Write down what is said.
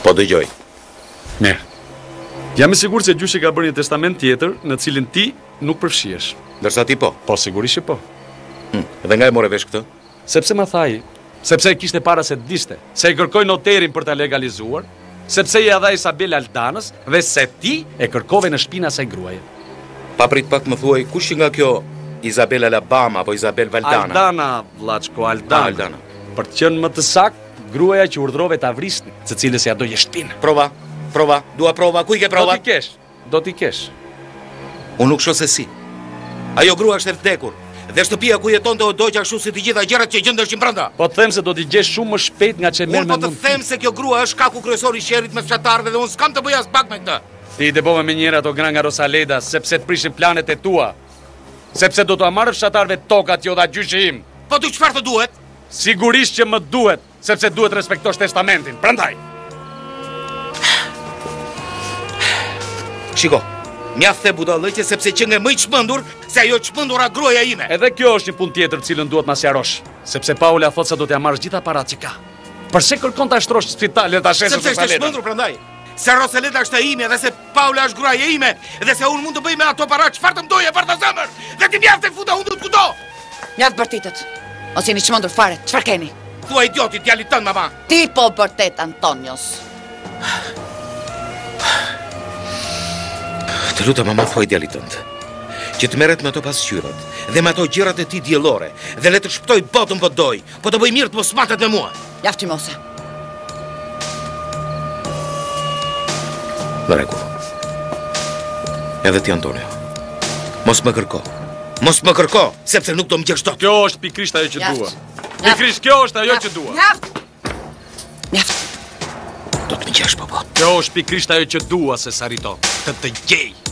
Po dëgjoj. Mirë. Jam i sigurt se gjyshi ka bërë një testament tjetër në cilin ti nuk përfshihesh. Ndërsa ti po. Po sigurisht që po. Dhe nga e more vesh këtë? Sepse më thaj, sepse e kishte para se të diste, se e kërkoi noterin për ta legalizuar, sepse i dha Isabel Aldanës dhe se ti e kërkove në shtëpinë asaj gruaje. Paprit pak më thuaj, kush nga kjo Isabel Alabama apo Isabel Valdana? Aldana, vllaçko, Aldana. Aldana. Për të qenë më të saktë, gruaja që urdhrove ta vrisnin, së cilës ja doje shtëpinë. Prova, dua prova, ku i ke prova? Do t'i kesh. Unë nuk shoh se si. Ajo grua është e vdekur. Dhe shtëpia ku jetonte o dogja ashtu si të gjitha gjërat që gjendeshin brenda. Po të them se do t'i gjesh shumë më shpejt nga që merr me. Unë po të them se kjo grua është kaku kryesor i sherrit me fshatarëve dhe unë s'kam të bëj as pak me këtë. Ti të bëve me njëra ato gra nga Rosaleda sepse të prishin planet e tua. Sepse do t'u marrë fshatarëve tokat jo dha gjyshi im. Po ti çfarë të duhet? Sigurisht që më duhet, sepse duhet respektosh testamentin. Prandaj. Shiko, mjaft the budallëqe sepse që nge më i çmendur se ajo çmendura gruaja ime. Edhe kjo është një punë tjetër cilën duhet ma sqarosh, sepse Paula thot se do t'ja marrësh gjitha paratë që ka. Përse kërkon ta shtrosh spitalin ta shesë Rosaleda? Sepse është çmendur prandaj. Se Rosaleda është e ime dhe se Paula është gruaja ime dhe se unë mund të bëj me ato para çfarë të mdoje për të zemër. Dhe ti mjaft të futa hundut kudo. Mjaft bërtitët. Ose jeni çmendur fare, çfarë keni? Thua idiotit djalit tënd, mama. Ti po vërtet Antonios. Të lutem mama, thuaj djalit tënd që të merret me ato pasqyrat dhe me ato gjërat e tij diellore dhe le të shpëtoj botën po doj, po të bëj mirë të mos matet me mua. Mjafti mosa. Në rregull. Edhe ti Antonio. Mos më kërko. Mos më kërko, sepse nuk do më gjesh dot. Kjo është pikrisht ajo që dua. Pikrisht kjo është ajo që dua. Mjaft. Do të më gjesh, po. Kjo është pikrisht ajo që dua se Sarito, të gjej.